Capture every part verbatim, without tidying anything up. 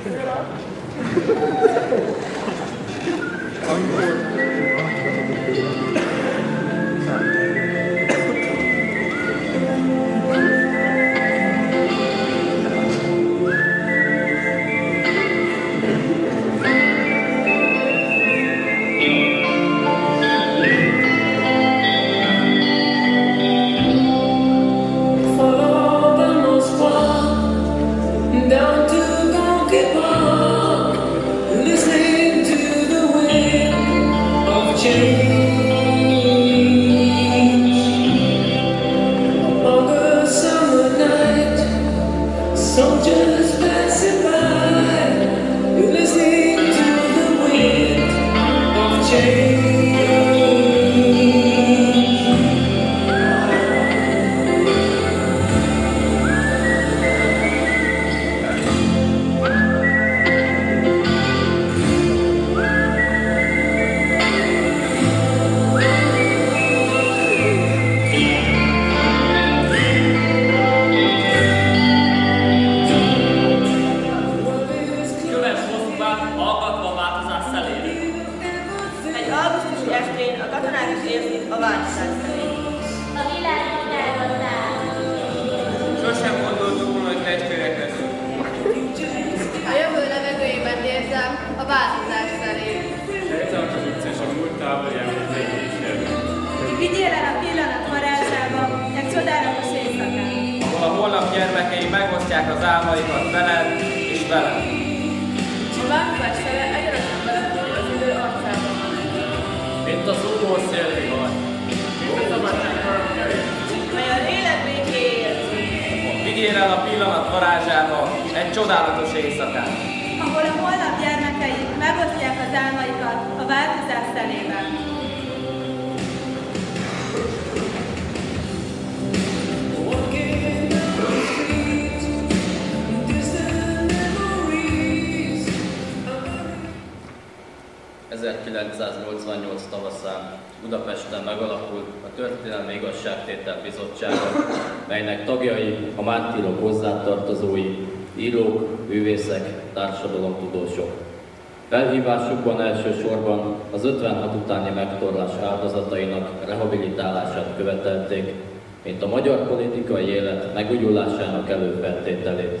ezerkilencszáznyolcvannyolc tavaszán Budapesten megalakult a Történelmi Igazságtétel Bizottsága, melynek tagjai a mártírok hozzátartozói, írók, művészek, társadalomtudósok. Felhívásukban elsősorban az ötvenhat utáni megtorlás áldozatainak rehabilitálását követelték, mint a magyar politikai élet megújulásának előfeltételét.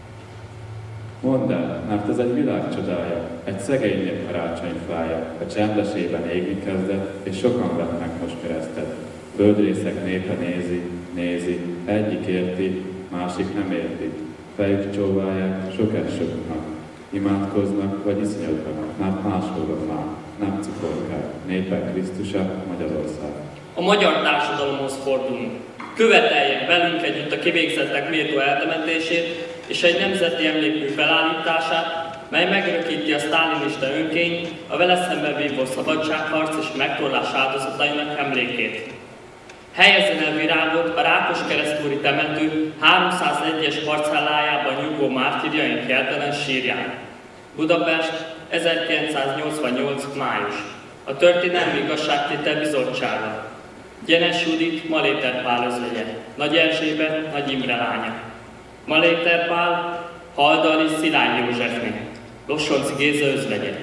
Mondd el, mert ez egy világ csodája, egy szegény nép karácsonyfája, a csendesében égni kezdett, és sokan vetnek most keresztet. Földrészek népe nézi, nézi, egyik érti, másik nem érti. Fejük csóválják, sok elsőknek. Imádkoznak, vagy iszonyodnak, mert máshol már, nem cukorkák, népek Krisztusa, Magyarország. A magyar társadalomhoz fordulunk. Követeljen velünk együtt a kivégzettek méltó eltemetését és egy nemzeti emlékmű felállítását, mely megörökíti a sztálinista önkényt, a vele szemben vívó szabadságharc és megtorlás áldozatainak emlékét. Helyezzen el virágot a Rákoskeresztúri temető háromszázegyes parcellájában nyugvó mártírjaink jeltelen sírján. Budapest, ezerkilencszáznyolcvannyolc. május. A Történelmi Igazságtétel Bizottsága. Gyenes Judit, Maléter Pál özvegye. Nagy Erzsébet, Nagy Imre lánya. Maléter Pál, Haldali Szilágy Józsefné. Lossonci Géza özvegye.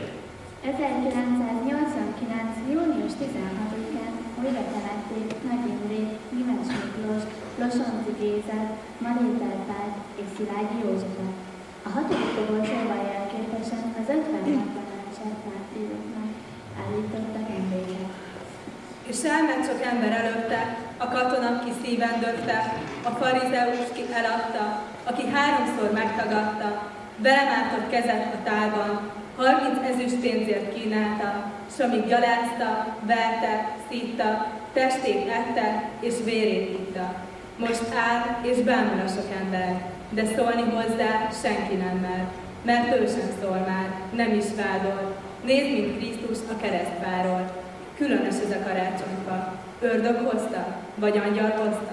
ezerkilencszáznyolcvankilenc. június tizenhatodikán újra temették Nagy Imrét, Gimes Miklós, Lossonci Gézát, Maléter Pált és Szilágyi Józsefet. A hatodik toborzóval jelképesen az ötvenhat tanácsát mártíroknak állítottak emléket. És elment sok ember előtte, a katona, ki szíven dögte, a farizeus, ki eladta, aki háromszor megtagadta, belemártott kezet a tálban, harminc ezüstpénzért kínálta, s amíg gyalázta, verte, szítta, testét ette és vérét itta. Most áll és bámul a sok ember, de szólni hozzá senki nem mer, mert ő sem szól már, nem is vádol. Nézd, mint Krisztus a keresztfáról. Különös ez a karácsonyfa. Ördög hozta, vagy angyal hozta?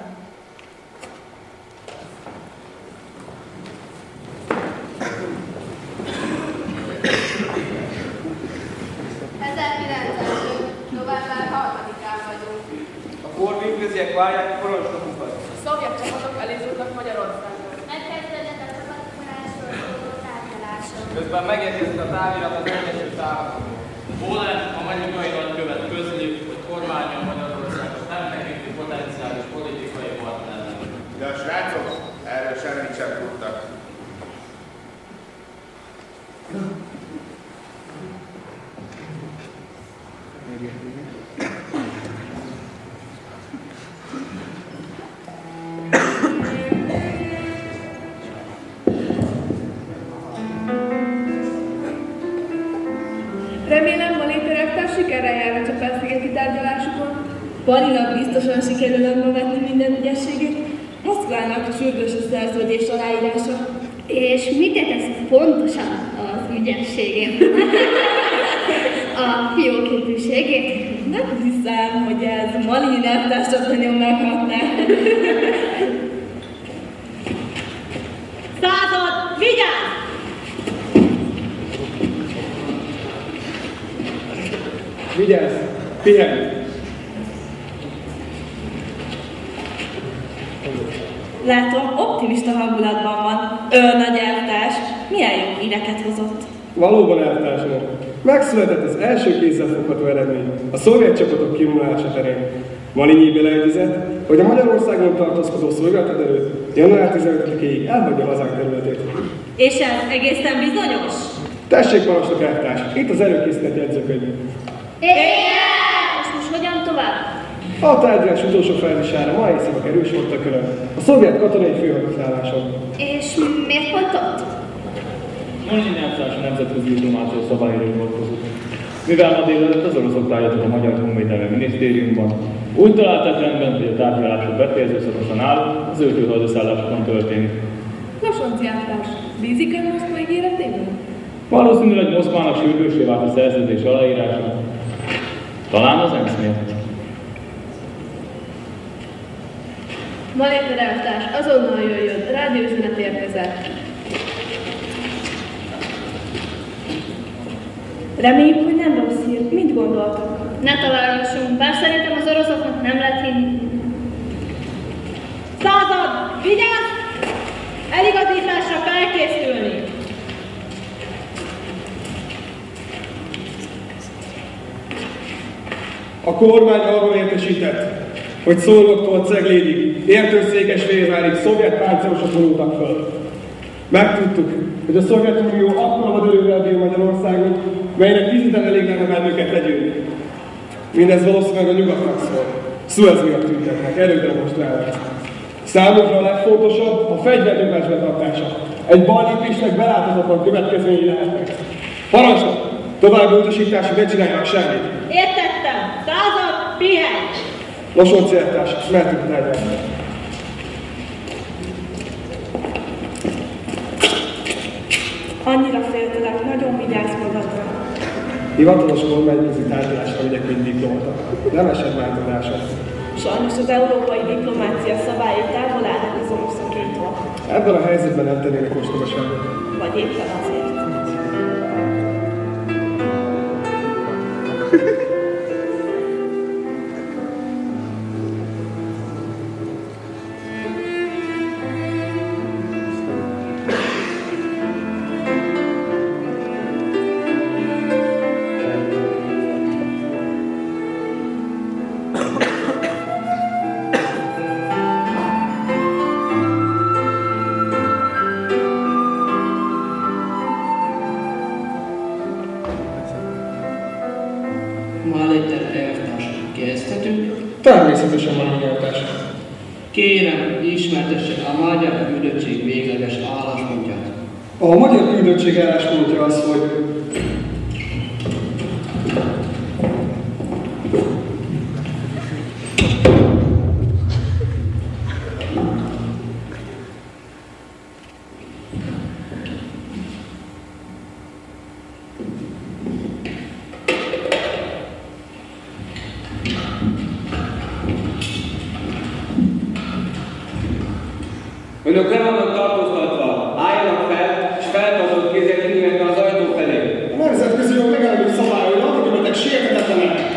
ezerkilencszáz november harmadikán vagyunk. A korvényköziek várják a parancsnokukat. A szovjet csapatok elindultak Magyarországon. Megkezdődött a csapatforrásról szóló tárgyalások. Közben megérkezik a távirat az Egyesült Államokból. Bólen, a amerikai nagykövet közli, hogy kormánya Magyarországot nem tekinti potenciális politikai partnernek. De a srácok erről semmit sem tudtak. Remélem, Maléterektár sikerrel jár a csapatszigeti tárgyalásukon. Palinak biztosan sikerül önbevetni minden ügyességét. Moszkvának sürgős a szerződés aláírása. És mit értesz pontosan az ügyességén? A fióképűségét? Nem hiszem, hogy ez Malin elvtársat nagyon meghatná. Század, vigyázz! Vigyázz! Pihenj! Látom, optimista hangulatban van. Ő nagy elvtárs. Milyen jó híreket hozott. Valóban elvtársam. Megszületett az első kézzelfogható eredmény a szovjet csapatok kivonulása terén. Malinyi beleegyezett, hogy a Magyarországon tartózkodó szovjet erő január tizenötödikéig elhagyja hazánk területét. És ez egészen bizonyos? Tessék, parancsnok elvtárs, itt az előkészített jegyzőkönyv. És most hogyan tovább? A tárgyalás utolsó fázisára ma éjszaka kerül sor Tökölön, a szovjet katonai főhadiszálláson. És miért pont ott? Malinyi elvtárs a nemzetközi diplomácia szabályra hivatkozott. Mivel ma délelőtt az oroszok tárgyaltak a Magyar Honvédelmi Minisztériumban, úgy találták rendben, hogy a tárgyalások befejező szakaszon áll, az ő főhadiszállásokon történik. Losonci elvtárs, bízik ön Moszkva ígéretében? Valószínűleg Moszkvának sürgőssé vált a szerződés aláírása. Talán az ENSZ miatt. Maléter elvtárs, azonnal jöjjön, rádióüzenet érkezett. Reméljük, hogy nem rossz hír. Mit gondoltok? Ne találgassunk, bár szerintem az oroszoknak nem lehet hinni. Század, vigyázz! Eligazításra felkészülni! A kormány arról értesített, hogy Szolnoktól Ceglédig, Értőszékesfehérvárig szovjet páncélosok vonultak föl. Megtudtuk, hogy a Szovjetunió akkora haderővel bír Magyarországon, melynek tízeden elég lenne bennünket legyőzni. Mindez valószínűleg a nyugatnak szól. Szuez miatt tüntetnek, erőt demonstrálnak. Számunkra a legfontosabb a fegyvernyomás betartása. Egy ballépésnek beláthatatlan következményei lehetnek. Parancsnok! További utasításra ne csinálják semmit. Értettem! Század, pihenj! Losonci elvtárs, mehetünk tárgyalni. Annyira féltelek, nagyon vigyázz magadra. Hivatalos kormányközi tárgyalásra megyek, mint diplomata. Nem esett változásra. Sajnos az európai diplomácia szabályai távol állnak az oroszokétól. Ebben a helyzetben nem tennének ostobaságot. Vagy éppen azért. Természetesen van nyelvtárs. Kérem, ismertesse a magyar küldöttség végleges álláspontját. A magyar küldöttség álláspontja az, hogy Önök nem vannak tartóztatva, álljanak fel, és feltartott kézzel kimennek az ajtó felé. a nemzetközi jog megálló szabályai alkotóbetek sérthetetlenek.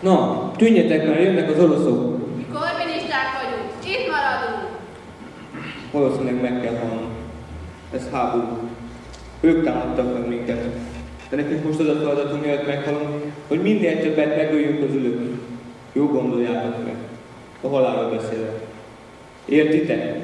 Na, tűnjetek már, jönnek az oroszok. Mi korvinisták vagyunk, itt maradunk. Valószínűleg meg kell halnunk. Ez háború. Ők támadtak meg minket. De nekünk most az a feladatunk, miatt meghalunk, hogy minél többet megöljünk közülük. Jó gondoljátok meg. A halálról beszélek. Értitek?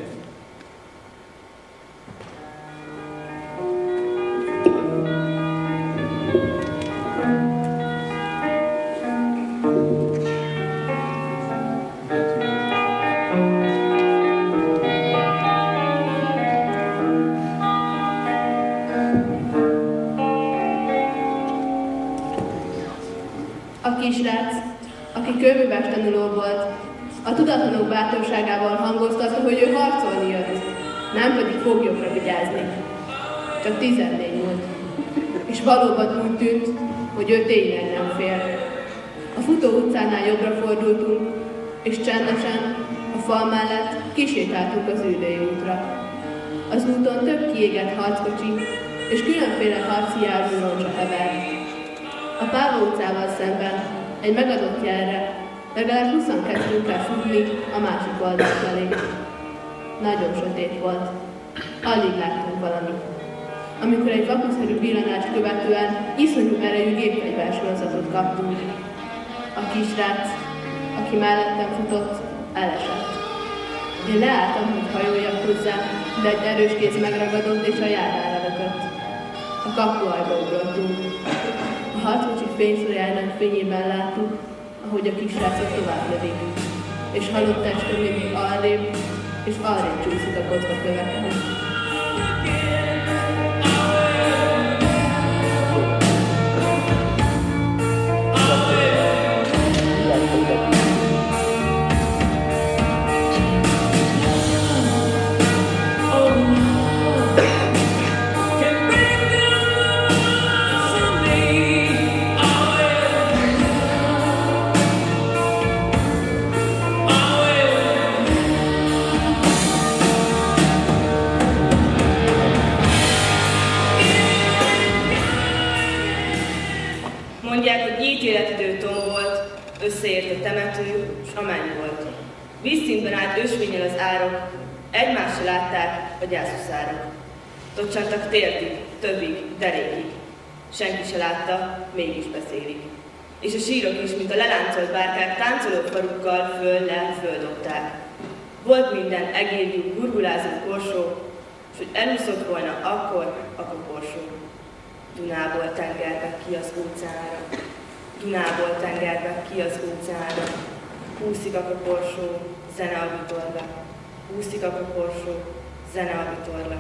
A kisrác, aki kőműves tanuló volt, a tudatlanok bátorságával hangoztatta, hogy ő harcolni jött, nem pedig foglyokra vigyázni. Csak tizennégy volt, és valóban úgy tűnt, hogy ő tényleg nem fél. A futó utcánál jobbra fordultunk, és csendesen a fal mellett kisétáltunk az Üllői útra. Az úton több kiégett harckocsi és különféle harci járműroncsa hevert. A Páva utcával szemben egy megadott jelre legalább huszan kezdtünk el futni a másik oldal felé. Nagyon sötét volt. Alig láttunk valamit. Amikor egy vakuszerű villanást követően iszonyú erejű gépfegyversorozatot kaptunk. A kisrác, aki mellettem futott, elesett. Én leálltam, hogy hajoljak hozzá, de egy erős kéz megragadott és a járdára lökött. A kapuajba ugrottunk. A harckocsi fényszórájának fényében láttuk, ahogy a kisrácot tovább lövik, és halott teste mindig arrébb és arrébb csúszik a kocka köveken. Összeért a temető, s a menny volt. Vízszintben állt ösvényel az árok, egymást se látták a gyászhuszárok. Tocsantak térdig, többig, derékig. Senki se látta, mégis beszélik. És a sírok is, mint a leláncolt bárkák, táncoló farukkal föl-le földobták. Volt minden egérjú, gurgulázó korsó, s hogy elúszott volna akkor a koporsó. Dunából tengerbe ki az óceánra. Dunából tengerbe ki az óceánra. Húszik a koporsó, zene a vitorla. Húszik a koporsó, zene a vitorla.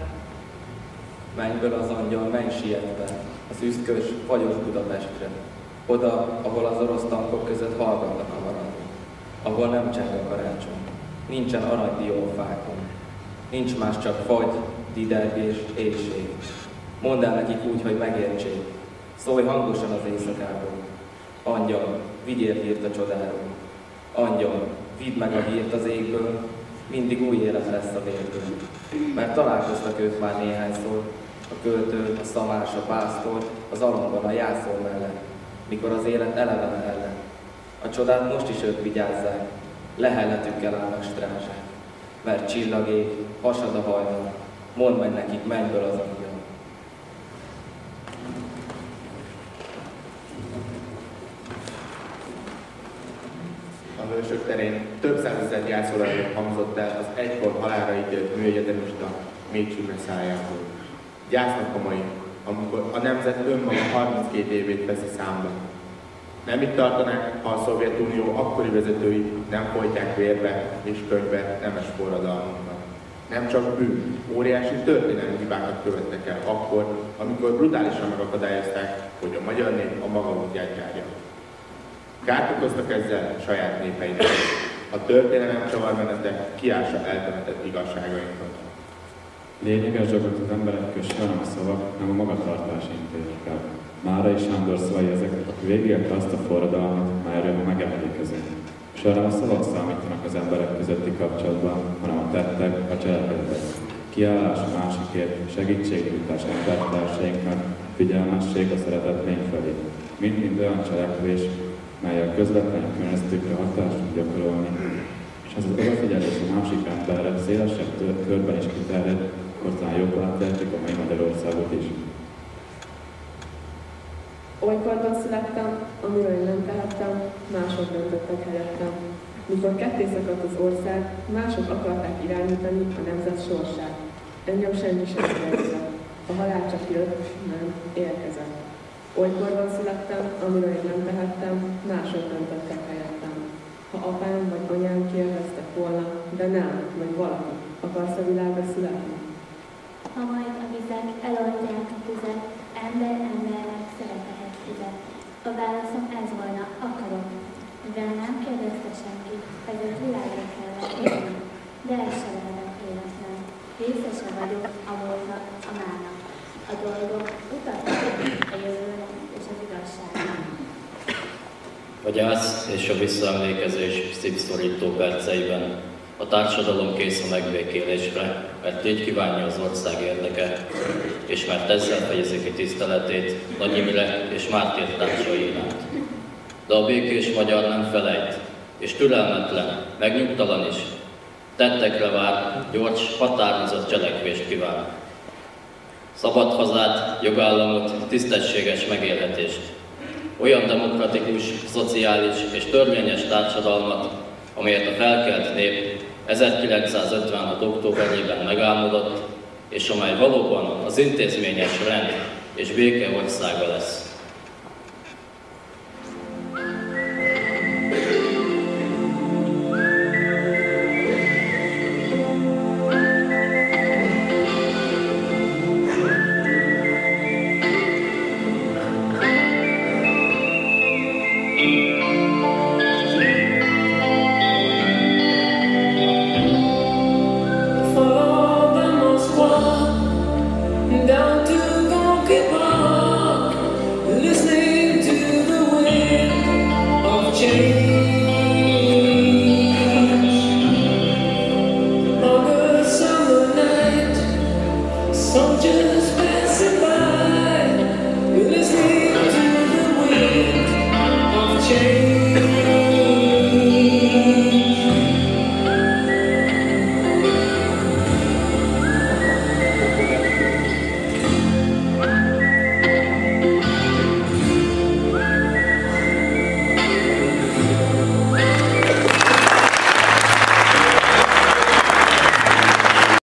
Mennyből az angyal, menj sietve, az üszkös, fagyos Budapestre. Oda, ahol az orosz tankok között hallgatnak a maradni. Ahol nem cseng a karácsony. Nincsen aranydió a fákon. Nincs más, csak fagy, didergés, éjség. Mondd el nekik úgy, hogy megértsék. Szólj hangosan az éjszakából. Angyal, vigyél hírt a csodáról. Angyal, vidd meg a hírt az égből, mindig új élet lesz a vérből. Mert találkoztak ők már néhányszor, a költő, a szamás, a pásztor, az alomban, a jászol mellett, mikor az élet eleven ellen. A csodát most is ők vigyázzák, lehelletükkel állnak strázsák. Mert csillagég, hasad a hajnal, mondd meg nekik, mennyből az angyal. A hősök terén több százezer gyászolajról hangzott el az egykor halálra ítélt műegyetemista Mécsik Messzájából. Gyásznak a mai, amikor a nemzet önmaga harminckét évét veszi számba. Nem itt tartanák, ha a Szovjetunió akkori vezetői nem folytják vérbe és könyvbe nemes forradalmunknak. Nem csak bűn, óriási történelmi hibákat követtek el akkor, amikor brutálisan megakadályozták, hogy a magyar nép a maga útját járja. Kárt okoztak ezzel saját népeinek. A történelem csavarmenete kiássa eltemetett igazságainkat. Lényeges dolgot az emberek kösse, nem a szavak, nem a magatartás intézik el. Márai Sándor szavai ezek, aki végigélte azt a forradalmat, melyről ma megemlékezünk. És arra a szavak számítanak az emberek közötti kapcsolatban, hanem a tettek, a cselekedetek. Kiállás a másikért, segítségnyújtás embertársainknak, figyelmesség a szeretet lény felé. Mind-mind olyan cselekvés, melyel közvetlen környezetükre hatást tud gyakorolni, és ez az odafigyelés a másik emberre szélesebb körben is kiterjed, akkor talán jobban áttehetik a mai Magyarországot is. Olykorban születtem, amiről én nem tehettem, mások döntöttek helyettem. Mikor ketté szakadt az ország, mások akarták irányítani a nemzet sorsát. Engem semmi sem kérdezett. A halál csak jött, nem, érkezett. Olykorban születtem, amiről én nem tehettem, mások döntöttek helyettem. Ha apám vagy anyám kérdeztek volna, de nem, vagy valaki, akarsz a világra születni? Ha majd a vizek eloldják a tüzet, ember embernek szeretetett fizet. A válaszom ez volna, akarok. Mivel nem kérdezte senki, ezért világra kellett élni, de ez se lehetett életlen. Részese vagyok a múltnak, a mának. A dolgok utatnak a jövőnek és az igazságnak. A gyász és a visszaemlékezés szívszorító perceiben a társadalom kész a megbékélésre, mert így kívánja az ország érdeke, és mert ezzel fejezi ki tiszteletét Nagy Imre és mártír társai iránt. De a békés magyar nem felejt, és türelmetlen, meg nyugtalan is. Tettekre vár, gyors, határozott cselekvést kíván. Szabad hazát, jogállamot, tisztességes megélhetést. Olyan demokratikus, szociális és törvényes társadalmat, amelyet a felkelt nép ezerkilencszázötvenhat októberében megálmodott, és amely valóban az intézményes rend és béke országa lesz.